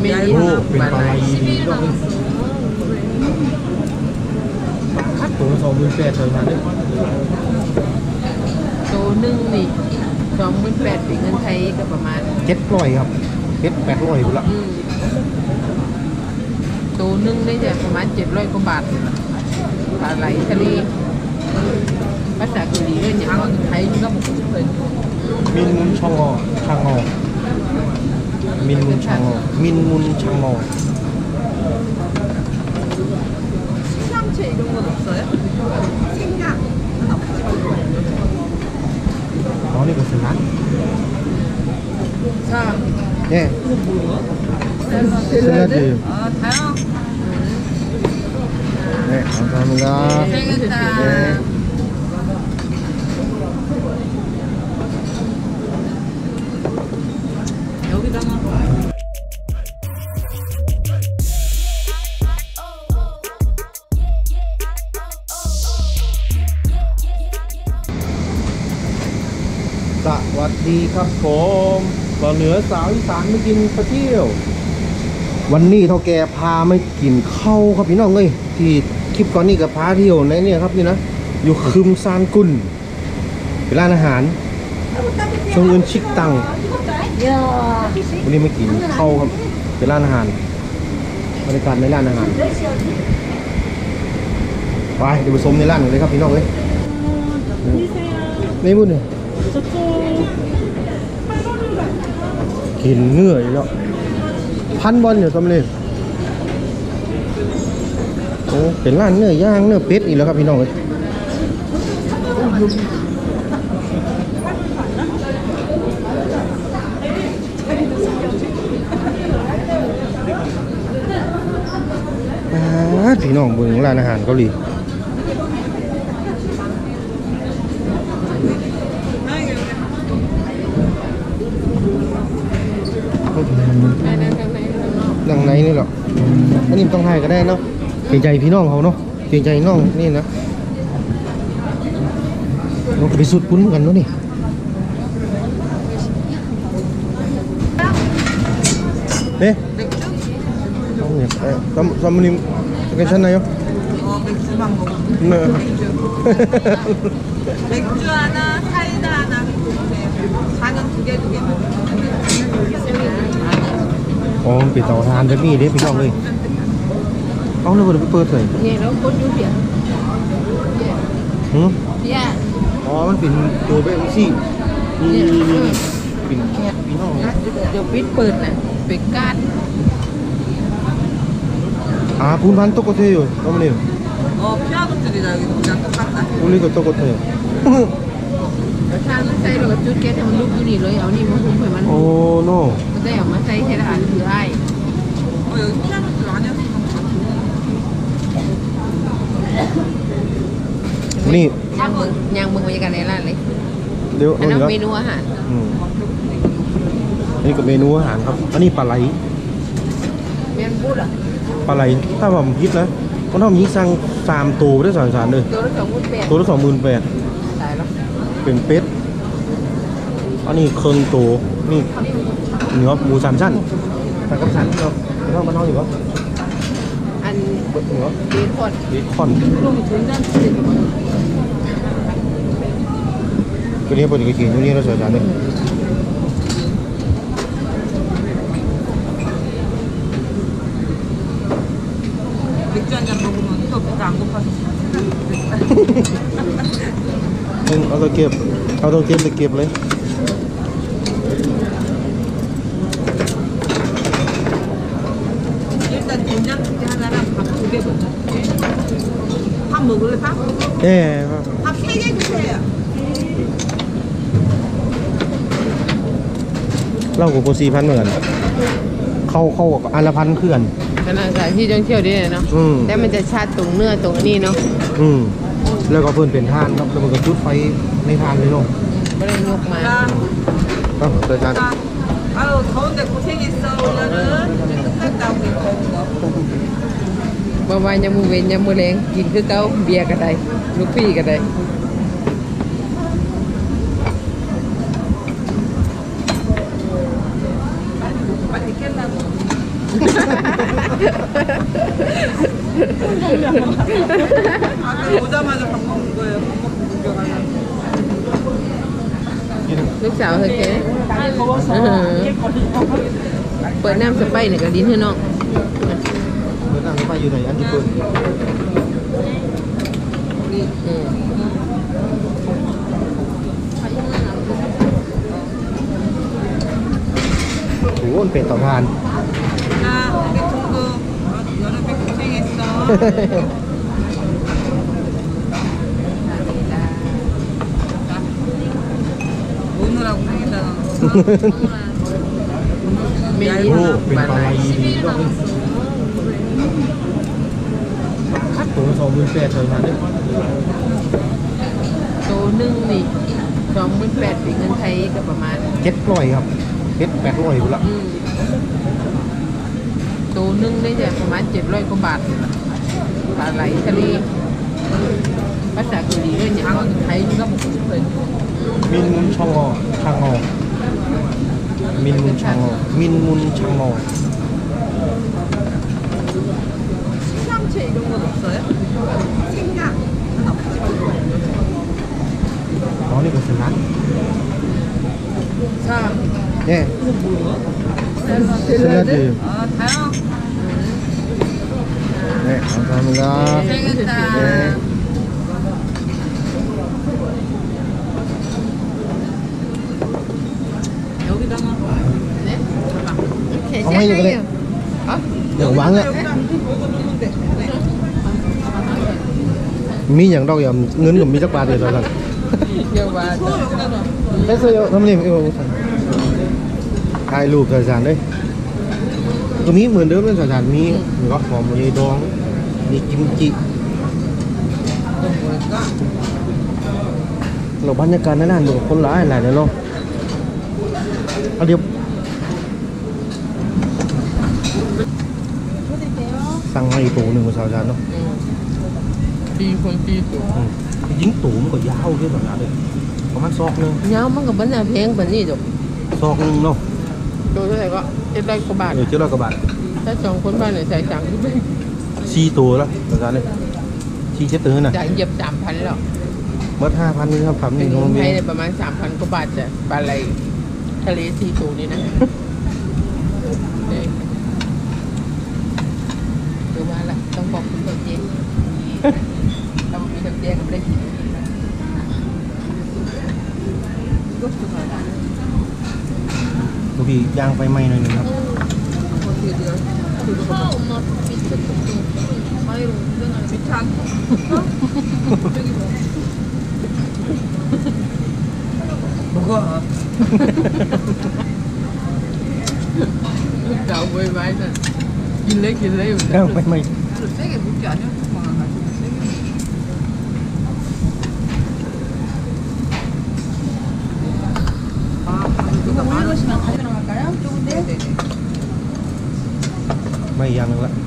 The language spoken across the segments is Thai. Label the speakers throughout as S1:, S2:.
S1: โอ้เป็นปลาไหลดีด้วยคัดตัว28,000เลยนะ
S2: ตัวหนึ่งนี่28,000เป็นเงินไทยก็ประมาณ
S1: 700ครับ800พุ่นละ
S2: ตัวหนึ่งได้จะประมาณ700 กว่าบาทปลาไหลทะเลภาษาเกาหลีเนี่ยอย่างไทยก็บอกเคย
S1: มินมุนชองอมินมุนชางอ
S2: 시상체 이런 건 없어요? 생각
S1: อ๋อนี่ก็สนัก
S2: 자
S1: 네 샐러드
S2: 다요
S1: 네 감사합니다
S2: 고생했다
S1: 네.
S2: 여기다가
S1: สวัสดีครับผมบ่าวเหนือสาวอีสานมากินข้าวเที่ยววันนี้เท่าแกพาไม่กินข้าวครับพี่น้องเอ้ยที่คลิปก่อนนี้กับพาเที่ยวในเนี่ยครับนี่นะอยู่คึมซานกุนเป็นร้านอาหารชงเงินชิกตังวันนี้ไม่กินข้าวครับเป็นร้านอาหารบรรยากาศในร้านอาหารไปเดี๋ยวไปชมในร้านกันเลยครับพี่น้องเอ้ยไม่พูดเลยกินเนื้ออีกแล้ว1,000 บอลอยู่ตำเลยโอ้เป็นร้านเนื้อย่างเนื้อเป็ดอีกแล้วครับพี่น้องเลยพี่น้องเบิ่งร้านอาหารเกาหลีดังไหนนี่หรออันนี้ต้องให้ก็ได้เนาะเกรงใจพี่น้องเขาเนาะเกรงใจน้องนี่นะเราไปสุดปุ้นกันเนาะนี่เอ๊ะ사모님 괜찮나요?
S2: 맥주만 먹어
S1: 네.
S2: 맥주 하나 사이다 하나 잔은 두 개만
S1: อ๋อปิดเตาถ่านจะมีเด้พี่น้องเลยเอาเลยไปเปิดเลย
S2: เนี่ยแล้วคนดูเดียวเนี่ย
S1: อ๋อมันเป็นตัวแบบซี่นี่เป็นแคบพี่น้อง
S2: เดี๋ยวปิดเปิดนะเป็นก้าน
S1: 분반 똑같아요 어머님
S2: 피아노들이다 여기 그냥 똑같다
S1: 우리가 똑같아요
S2: 차는 사이로가 쭉 깨서 누구니 로เอานี่มาหุ้มให้มัน
S1: โอ้ no
S2: มันได้ออกมาใส่เทอาหารคือไอ้여기 피아노들 아니었어
S1: นี่
S2: ยังมึงบรรยากาศในร้านเลย
S1: เดี๋ยว
S2: อันนั้นเมนูอาหาร
S1: นี่ก็เมนูอาหารครับอันนี้ปลาไหล
S2: เมียนพูดอ่ะ
S1: ปลาไหลถ้าผมคิดนะก็ต้องมีสั่ง3 ตัวได้3 จานเลยตัวละ28,000
S2: ตายแล้ว
S1: เป็นเป็ดอันนี้เครื่องตัวนี่เนื้อหมู3 ชั้นแต่กับชั้นเนาะไม่ต้องมาน้องอยู่วะ
S2: อัน
S1: เนื้อ
S2: เบคอน
S1: ตัวนี้ปกติกินตัวนี้เราใส่จานเลย
S2: 맥주 한잔 먹으면 또 배가 안 고파서
S1: เอาตัวเก็บเลย
S2: 일단 된장찌개 하나랑 밥 2개 먹자 밥 먹을래 밥?
S1: 네
S2: 밥 3개 주세요
S1: เล่ากับโปร4,000เหมือนกันเข้าอันละ1,000คือกัน
S2: ขนาดสายที่ท่องเที่ยวดีเนาะแต่มันจะชาติตรงเนื้อตรงนี้เนาะ
S1: แล้วก็เพิ่นเป็นทานครับแล้วมันก็จุดไฟในทานเลยเนาะ
S2: ไม่ได้ยกมา
S1: เปิดทาน
S2: 더운데 고생했어 오늘은 끝났다 우리 더운 거บ่ว่ายังมือเว้นยังมือแรงกินคือเก่าเบียร์ก็ได้ลูกพี่ก็ได้ 아까 오자마자 밥 먹는 거예요. 밥 먹고 구경하려고. ลูกสาวเธอแกเปิดน้ำสไปเนี่ยกับลิ้นให้น้อง
S1: เมื่อนั่งรถไฟอยู่ไหนอันที่เปิด โอ้โหมันเป็นต่อทาน
S3: 우리 동구 여름에 고생했어. 오느라 고생했잖아.
S2: ไม่
S1: โอ้
S2: ยิ้ม
S1: เป็นปลาไหลดีรอบนึงคัดตัว28,000เลยมาเนี่ย
S2: ตัวหนึ่งนี่28,000เป็นเงินไทยก็ประมาณ
S1: 700ครับ800กูละ
S2: ตัวหนึ่งได้จะประมาณ700กว่าบาทปลาไหลทะเลภาษาเกาหลีเนี่ยอย่างว่าไทยก็บอกว่าเป็น
S1: มินมุนชองอชางอมินมุนชางอมินมุนชางอ
S3: 시상체 이런 건 없어요? 생각.
S1: อ๋อนี่ก็สนัด
S2: ชอบ
S1: เนี่ยสนัดดี
S3: 아, 다영.
S1: เนี่ยเอาทำละ
S3: 고생했다. 여기다가
S2: เนี่ย
S1: เอาให้อยู่กันเลยเดี๋ยววางอ่ะ
S3: 여기다 이거 두면 돼. 네.
S1: มีอย่างดอกอย่างเงินกับมีจักบาทเดียวกัน
S2: เยอะว่า
S3: 또 여기다 놔.
S1: เอ้ยเสื้อทำนี่ถ่ายรูปสถานด้วยตรงนี้เหมือนเดิมเป็นสถานมีรสหอมมีดองมีกิมจิเราบรรยากาศนั่นดูคนหลายเลยเนาะเอาเดี๋ยวสั่งมาอีกตัวหนึ่งมาสาวจานเนาะ
S2: ปีคนปีตัว
S1: ยิงตูมันก็ยาวด้วยแบบนั้นเลยประมาณซอกนึง
S2: เงามันก็เป็นอะไรเพลงแบบนี้จ้ะ
S1: ซอกนึงเนาะ
S2: ตัวเท่าไหร่ก็700กว่าบาท
S1: 700 กว่าบาท
S2: ถ้า2คนบ้านเนี่ยใส่สั่งที่เป็น
S1: 4 ตัวแล้วสาวจานเลย4เจ็ดตัวน่ะ
S2: จ่ายเหยียบ 3,000แล้ว
S1: เมื่อ5,000นี่ครับทำ
S2: เป็
S1: นี่
S2: น
S1: น้อง
S2: เงิน
S1: เมี
S2: ไท
S1: ย
S2: ยเนี่ยประมาณ 3,000กว่าบาทจ้ะปลาไหลทะเล4ตัวนี่นะเนี่ยเดี๋ยวว่าละต้องบอกคุณตัวเจ๊เรามีตัวเจ๊ก็ไม่ได้กิน
S3: 이것도 놔.
S1: บางทีย่างไฟไหม้หน่อยหนึงครับ
S3: 어떻게 돼요? 엄마 밑에 마이로 운전하는 밑에 안 저기 뭐 먹어
S2: เก่าไว้ไว้น่ะกินเลยอยู่
S1: ย่างไฟไหม้
S3: 별로 세게 묻지 않냐? 조금만 가지고 세게 아 이거 많으시면 가지러 갈까요? 조금데? 네네
S1: ไม่อย่างหนึงละ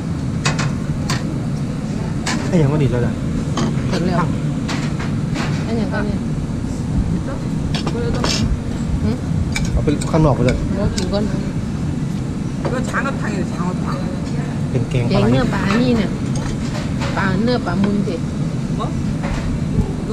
S1: ไอ้อย่างก็ดีแล้วจ้ะ
S2: เสร็จแล้วอันอย่างก็เนี่ย
S3: 그래도
S1: เอาไปข้างนอกก็จะ
S2: เรากินก่อน
S3: 이거 장어탕이에요 장어탕
S1: เป็นแกง
S2: แก
S1: ปลาง ไหล
S2: เนื้อปลานี่เนี่ยปลาเนื้อปลามุนสิ
S3: 뭐? 이거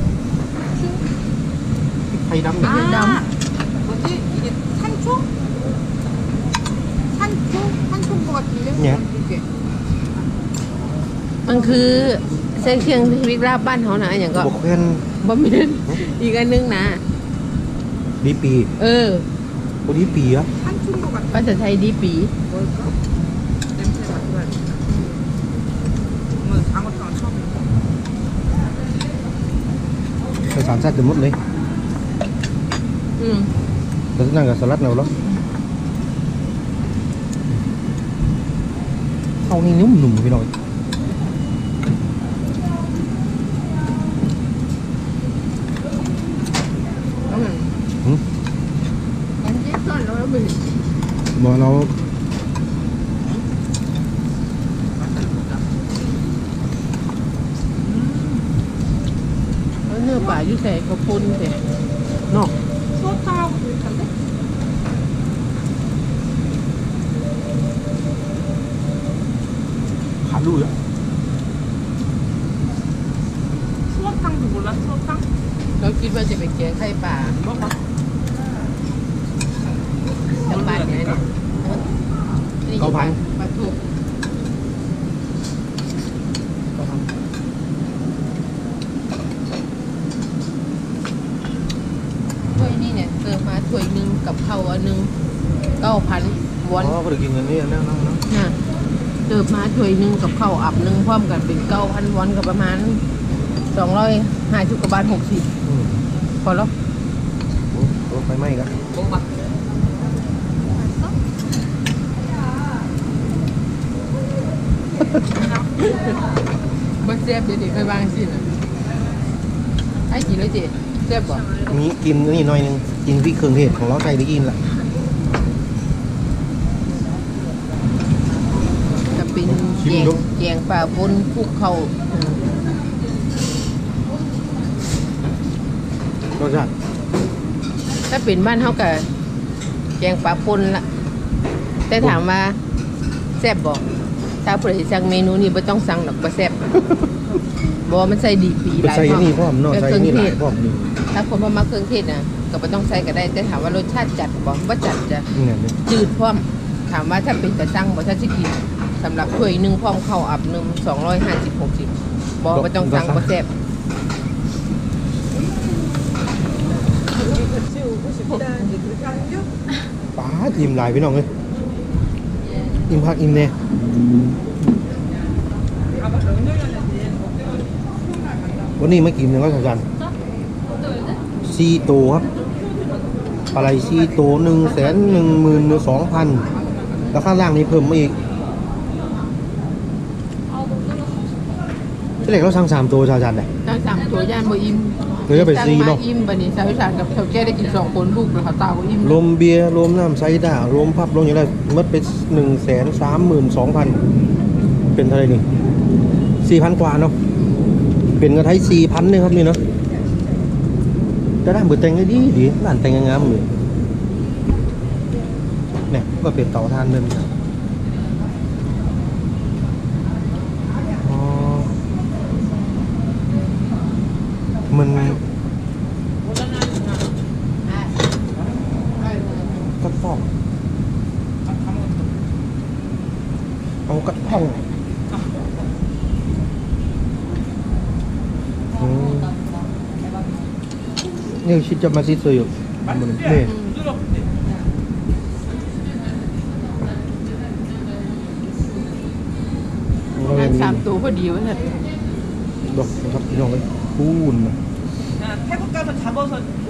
S1: ไทยดำเนี่ย
S3: 아 뭐지? 이게 산초? 산초인 것 같은데?
S1: 예.
S3: 이게
S2: มันคือเส้นเครื่องพริกลาบบ้านเขานะอันอย่างก็
S1: บกแค่น
S2: บะหมี่อีกอันนึงนะ
S1: ดีปี
S2: เออ
S1: โอ้ดีปีอะ
S3: 산초인 것 같아
S2: ภาษาไทยดีปี
S3: 뭘까? 냄새 맡아봐야 돼 오늘 장어탕 처음
S1: ใส่สารแซ่บเต็มหมดเลย
S2: อืม
S1: แต่ที่นั่นกับสลัดเนาแล้วเขานี่นุ่มๆพี่น้อย
S2: แล้วมัน
S1: หืม
S2: อันนี้ซ่อนแล้วมัน
S1: บอกเรา
S2: แล้วเนื้อปลาอยู่ใส่กระปุนสิ
S1: เนาะ
S3: 수어탕하고 비슷한데?
S1: ดูอยู่
S3: 수박탕도 몰라 수박탕?
S2: เราคิดว่าจะไปแกงไข่ป่า
S3: 먹어봐
S2: จังหวัดไหนเนี่ยนี่
S1: เก้าพัน
S2: ปลาทูถ้วยนี่เนี่ยเติมมาถ้วยหนึงกับข้าวอันหนึง9,000 วอน
S1: อ๋อก็ได้กินเงินนี่นั่งนั่ง
S2: นะเติมมาถ้วยหนึงกับข้าวอับหนึงพร้อมกันเป็น9,000 วอนกับประมาณ250 กว่าบาท60พอแล้ว
S1: โอ้ไฟไหม้กัน
S2: 먹어봐. Bớt xếp để hơi vang xin à. Ai chỉ nói chị xếp bỏ.
S1: มีกินนี่หน่อยนึงกินพริกเครื่องเทศของเราใส่ไปกินละ
S2: จะเป็นแกงป่าบนภูเขา
S1: รสชาติ
S2: ถ้าเป็นบ้านเขากับแกงป่าปนละแต่ถามว่าแซ่บบอกถ้าเผื่อสิสั่งเมนูนี้ไม่ต้องสั่งหรอกบ่แซ่บบอกว่ามันใส่ดีปี
S1: ไป
S2: หลาย
S1: ใส่นี่พร้อมเนาะ
S2: เค
S1: ใส่
S2: รื่อง
S1: นี่ห
S2: เท
S1: ลาย
S2: ศ
S1: พร้อมนี่
S2: ถ้าคนบ่มักเครื่องเทศนะก็ไม่ต้องใส่ก็ได้ แต่ถามว่ารสชาติจัดบอกว่าจัดจะ
S1: เนี่ย
S2: จืดพร้อมถามว่าถ้าเป็นตะสั่งบ่ถ้าสิกินสำหรับถ้วยหนึงพร้อมข้าวอับหนึง250-60บอกว่าต้องสั่งบ่แซ่บ
S1: ป้าอิ่มหลายพี่น้องเลยอิ่มพักอิ่มแน่วันนี้มากินยังก็สำคัญซีโตครับปลาไหลซีโต112,000แล้วข้างล่างนี้เพิ่มมาอีกที่แรกเราสั่ง3ตัวชาจันเลย
S2: ถ้าสั่งตัวย่านบ่อิ่ม
S1: เดี๋ยวจะไปซีเนาะ
S2: สั่งมอิ่มบัดนี้สาวอีสานกับเฒ่าแก่ได้กิน2 คนลูกแล้วเขาตาบ่อิ่ม
S1: รวมเบียร์รวมน้ำไซด้ารวมพับรวมอย่างไรมัดไป132,000เป็นเท่าไหร่นี่4,000 กว่าเนาะเป็นเงินไทย4,000เนี่ยครับนี่เนาะแต่ร้านเปิดแต่งได้ดีดีร้านแต่งงามๆเลยเนี่ยก็เป็นเตาถ่านเดิมครับอ๋อมันกระป๋องเอากระป๋องนี่ชิดจะมาซิดเลยอยู่มันนี่
S2: นั่ง3 ตัวพอดีว่าซั่น
S1: ดอกครับพี่น้องเลยปูนมา
S3: 야 태국 가서 잡아서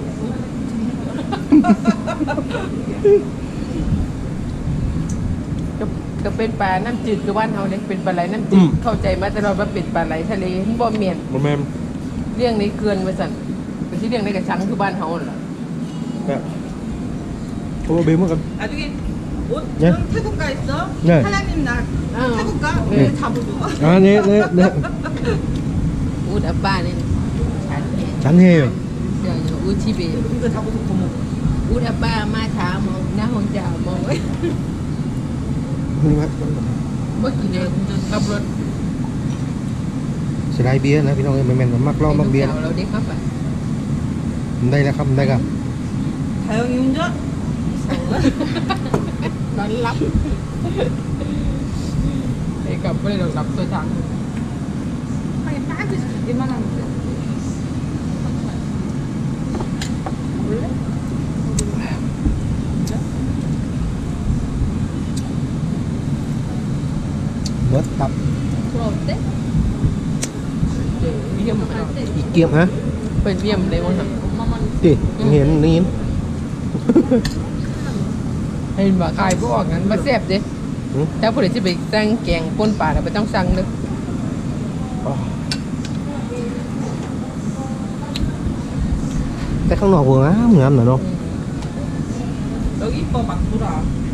S2: ก็เป็นปลาน้ำจืดคือบ้านเฮาเนี่ยเป็นปลาไหลน้ำจืดเข้าใจมาตลอดว่าเป็นปลาไหลทะเลบ่แม่น
S1: โมแมม
S2: เลี้ยงในเกลือนว่าซั่นเป็นที่เลี้ยงในกระชังคือบ้านเฮานั่นล่ะ
S1: แบบโอ้เบมเหมือนกัน
S3: 나중에 옷
S1: 네?
S3: 응, 태국 가 있어?
S1: 네.
S3: 사장님 나
S2: 어.
S3: 태국 가?
S2: 네.
S3: 네. 잡아줘
S1: อ่าเนี่ยเนี่ยเนี่ย
S2: อูดอับบ้านนี่ฉันเนี่ย
S1: ฉันเฮย
S2: เดี๋ยวอูดชีเบ
S3: 이거 잡아서 더 먹어
S2: อูดอับบ้ามาถามมองหน้าห้องจ่ามองไว้
S1: นี่ครับ
S2: บ่กินเองขับรถ
S1: เสียดายเบียร์นะพี่น้องเอ้ยแมนๆมักเหล้ามักเบียร์
S2: เราได้ครับอ่ะ
S1: ได้แล้วครับได้ครับ
S3: 다영이 운전?
S2: นอนรับไอ้กับไม่ได้เรารับตัวทาง
S3: 아니 빠지 이만한 거
S1: เบิร์ดครับ
S2: เยี่ยม
S1: อีกเกียมฮะ
S2: เป็นเยี่ยมเลยมั้งครับ
S1: ดิเห็นนี่
S2: เห็นว่าขายพวกงั้นมาแซ่บเด้ถ้าผู้ใดที่ไปสั่งแกงป่นปลาเราไม่ต้องสั่งเด้อ
S1: แต่ข้างนอกหัวงามงามหน่อยเนาะ
S3: 여기 이뻐 막 돌아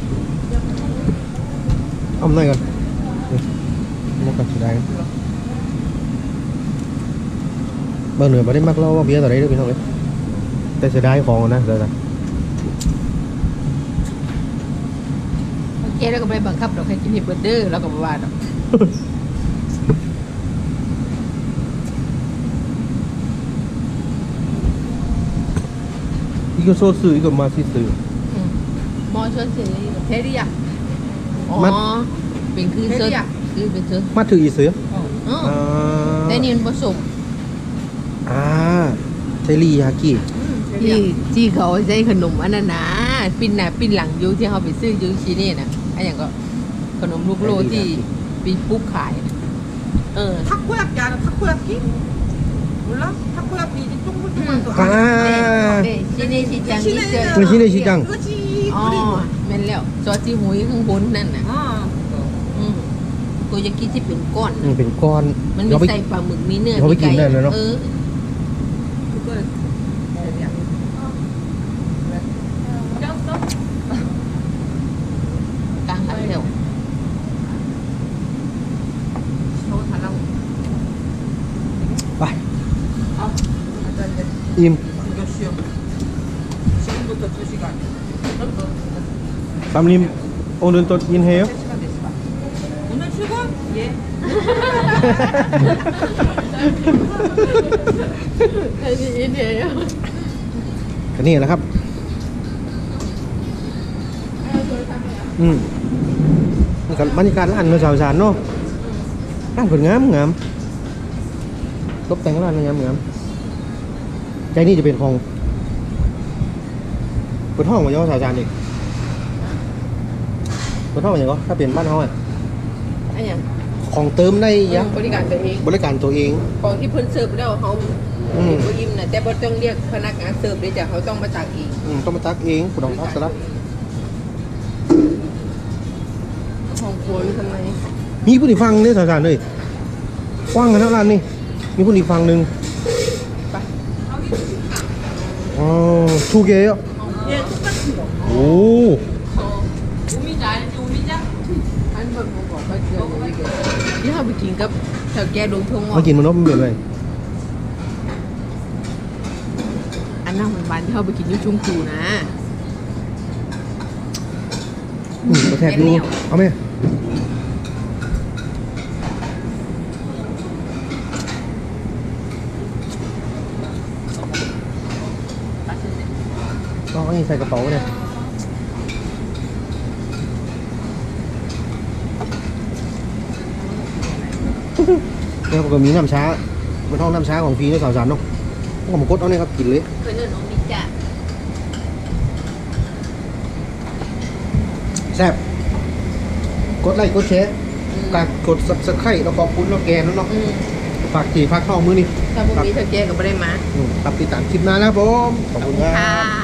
S1: เอาหน่อยกันนี่ก็เสียดายบางเหนือไม่ได้มักเหล้ามักเบียร์ต่อได้ด้วยพี่น้องเลยแต่เสียดายของนะเสียดาย
S2: แกแล้วก็ไปบังคับเราแค่กินเห็ดเบอร์เดอร์แล้วก็บ่ว่าดอก
S1: 이거 소스 이거 맛있어요.
S2: มอเชอร์เทเรียอ๋อ
S1: มัด
S2: เป็นคือเซอร์คือเป็นเซอร์
S1: 맛도 있어요?
S2: อ๋อ
S1: 아,
S2: แต่นี่มันผสม
S1: 아, 테리야끼.
S2: ที่เขาใช้ขนมอันนั้นนะปิ้นหน้าปิ้นหลังอยู่ที่เขาไปซื้อยูชินี่นะไอ้อย่างก็ขนมลูกโลที่ปีปุ๊บขายน่ะ
S3: 타코야끼 알아? 타코야끼? 몰라? 타코야끼 이제 쫑글쫑글한 거.
S1: 아,
S2: ชินี่ชิจังนี่เจอ
S1: 그 시내 시장.
S3: 그거지.
S2: อ๋อ
S3: 그리고
S2: แม่นแล้วซอสจีหุยข้างบนนั่นน่ะ
S3: 어.
S2: ตัวยากิที่เป็นก้อนน่ะ
S1: เป็นก้อน
S2: มันมี
S1: เราไป
S2: ใส่ปลาหมึกมีเนื้อ
S1: เราไป
S2: มี
S1: กินได้เลยเนอะ
S3: 그거 뭐야?
S2: กลางหันแล้ว
S3: 저거 달라고.
S1: ไป
S3: 맞아 이제
S1: อิ่ม
S3: 몇 시요? 지금부터 2시간.
S1: 삼림 오늘 또 인해요?
S3: 3시간 됐어. 오늘 출근? 예.
S2: ไอ้นี่อินเดีย
S1: ก็นี่แหละครับ นี่ก็บรรยากาศร้านเนื้อสาวสารเนาะร้านผลงามงามตกแต่งร้านงามงามใจนี่จะเป็นของเปิดห้องมาเยอะสาวสารอีกเปิดห้องอย่างก็ถ้าเป็นบ้านเขาอะ
S2: ไอ้อย่าง
S1: ของเติมได้ยัง
S2: บริการตัวเอง
S1: บริการตัวเอง
S2: ของที่เพิ่นเสิร์ฟแล้วเขา
S1: อืม
S2: บ่อิ่มนะแต่บ่ต้องเรียกพนักงานเสิร์ฟเลยจ้ะเขาต้องมาตักเอง
S1: ต้องมาตักเองคุณต้องตักซะละ
S2: ของครัวอยู่ทำไม
S1: มีผู้ที่ฟังเนี่ยสาวสารเลยกว้างกันทั้งร้านนี่มีผู้ที่ฟังหนึ่ง
S2: ไป
S1: อ๋อชูเกย์อ่ะ
S3: 예, 똑같은 거.
S1: โอ้
S3: 우미자 알지 우미자?
S2: อันเพิ่นบอกว่าเชื่อเลยเกิดที่เขาไปกินกับแถวแกดงทง
S1: มากินมันเนาะมันเป็นไร
S2: อันนั้นมันบานที่เขาไปกินอยู่ชุมคูนะ
S1: กระแทกดูเอาไหมต้องเอาอย่างนี้ใส่กระเป๋าเนี่ยเนี่ยผมก็มีน้ำช้าเป็นห้องน้ำช้าของฟรีในสาวสารเนาะพวกผมกดเอาเนี่ยครับกินเลย
S2: เคยเดินน้องมิจ่ะ
S1: แซ่บกดไลค์กดแชร์กด subscribe แล้วขอบคุณแล้วแกนั่นเนาะฝากจีฝากท้องมือนี่
S2: ถ้าพวกนี้เธอแกก็ไม่ได้มา
S1: ตับติดตามคลิปหน้านะครับผมขอบคุณครับ
S2: ค่ะ